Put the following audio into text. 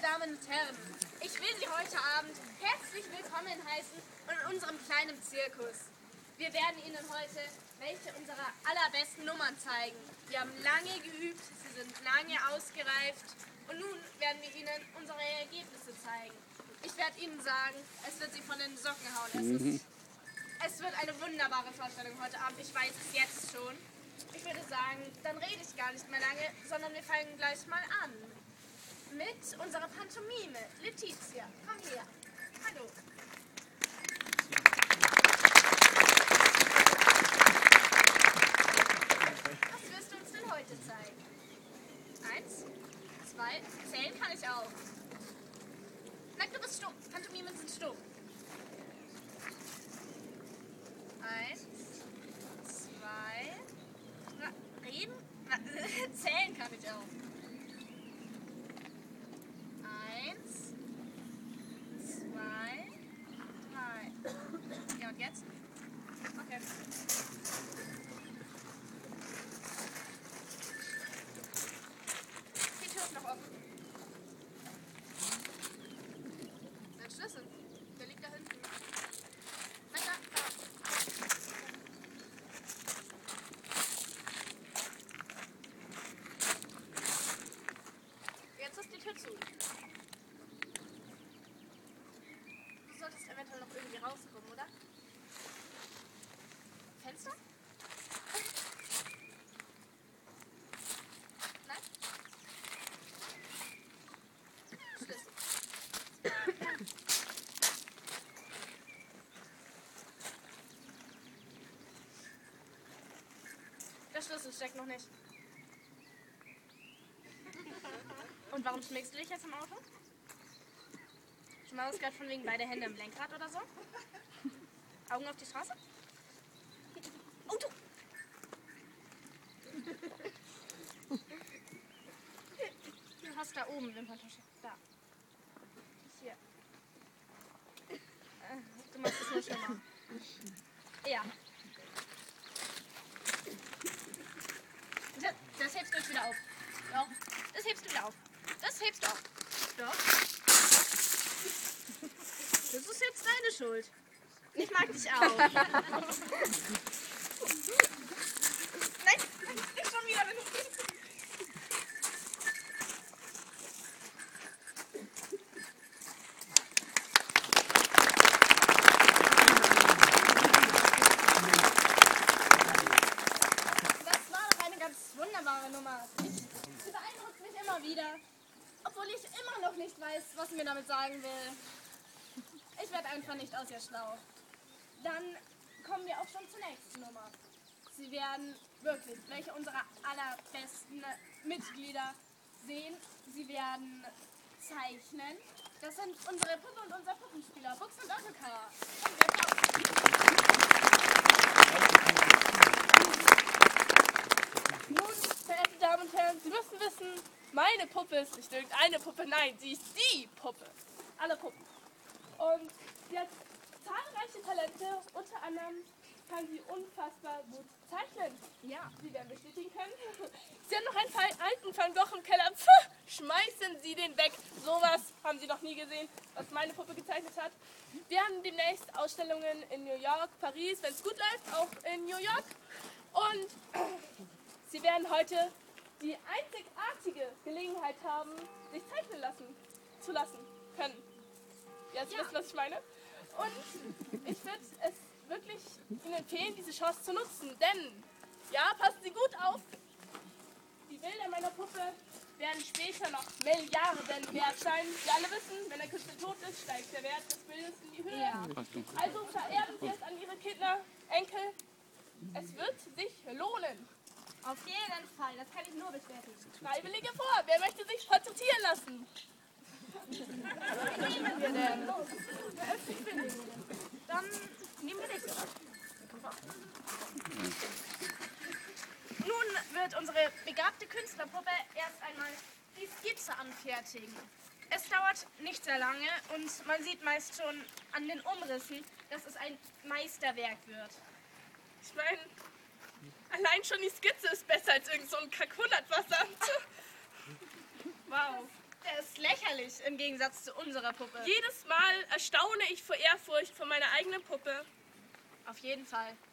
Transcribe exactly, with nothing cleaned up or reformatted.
Damen und Herren, ich will Sie heute Abend herzlich willkommen heißen in unserem kleinen Zirkus. Wir werden Ihnen heute welche unserer allerbesten Nummern zeigen. Wir haben lange geübt, sie sind lange ausgereift und nun werden wir Ihnen unsere Ergebnisse zeigen. Ich werde Ihnen sagen, es wird Sie von den Socken hauen. Es, ist, es wird eine wunderbare Vorstellung heute Abend, ich weiß es jetzt schon. Ich würde sagen, dann rede ich gar nicht mehr lange, sondern wir fangen gleich mal an. Mit unserer Pantomime. Letizia, komm her. Hallo. Was wirst du uns denn heute zeigen? Eins, zwei, zählen kann ich auch. Nein, du bist stumm. Pantomimen sind stumm. Eins, zwei, na, reden? Na, zählen kann ich auch. Eins, zwei, drei. Ja, und jetzt? Okay. Die Tür ist noch offen. Dein Schlüssel. Der liegt da hinten. Na klar, da. Jetzt ist die Tür zu. Du solltest eventuell noch irgendwie rauskommen, oder? Fenster? Nein? Schlüssel. Der Schlüssel steckt noch nicht. Und warum schmiegst du dich jetzt im Auto? Schon mal was gehört von wegen beide Hände im Lenkrad oder so? Augen auf die Straße? Auto! Du hast da oben Wimperntusche. Da. Hier. Äh, Du machst es nur schlimmer. Ja. Das, das hebst du jetzt wieder auf. Doch. Das hebst du wieder auf. Das hebst du auf. Doch. Das ist jetzt deine Schuld. Ich mag dich auch. Nein, nicht schon wieder. Das war doch eine ganz wunderbare Nummer. Sie beeindruckt mich immer wieder. Obwohl ich immer noch nicht weiß, was sie mir damit sagen will. Ich werde einfach nicht aus ihr schlau. Dann kommen wir auch schon zur nächsten Nummer. Sie werden wirklich welche unserer allerbesten Mitglieder sehen. Sie werden zeichnen. Das sind unsere Puppe und unser Puppenspieler, Bux und Ottokar. Nun, verehrte Damen und Herren, Sie müssen wissen, meine Puppe ist nicht irgendeine Puppe, nein, sie ist die Puppe. Alle Puppen. Und sie hat zahlreiche Talente, unter anderem kann sie unfassbar gut zeichnen. Ja, Sie werden bestätigen können. Sie haben noch einen Fall, alten Van Gogh im Keller. Pfuh, schmeißen Sie den weg. Sowas haben Sie noch nie gesehen, was meine Puppe gezeichnet hat. Wir haben demnächst Ausstellungen in New York, Paris, wenn es gut läuft, auch in New York. Und Sie werden heute die einzigartige Gelegenheit haben, sich zeichnen lassen, zu lassen können. Ja, Sie ja. wissen, was ich meine. Und ich würde es wirklich Ihnen empfehlen, diese Chance zu nutzen. Denn, ja, passen Sie gut auf, die Bilder meiner Puppe werden später noch Milliarden wert sein. Sie alle wissen, wenn der Künstler tot ist, steigt der Wert des Bildes in die Höhe. Ja. Also verehren Sie es an Ihre Kinder, Enkel. Es wird sich lohnen. Auf jeden Fall, das kann ich nur bestätigen. Freiwillige vor, wer möchte sich porträtieren lassen? Wie nehmen wir denn? Dann nehmen wir dich. Nun wird unsere begabte Künstlerpuppe erst einmal die Skizze anfertigen. Es dauert nicht sehr lange und man sieht meist schon an den Umrissen, dass es ein Meisterwerk wird. Ich meine, allein schon die Skizze ist besser als irgend so ein Kack hundertwasser. Wow. der ist lächerlich im Gegensatz zu unserer Puppe. Jedes Mal erstaune ich vor Ehrfurcht vor meiner eigenen Puppe. Auf jeden Fall.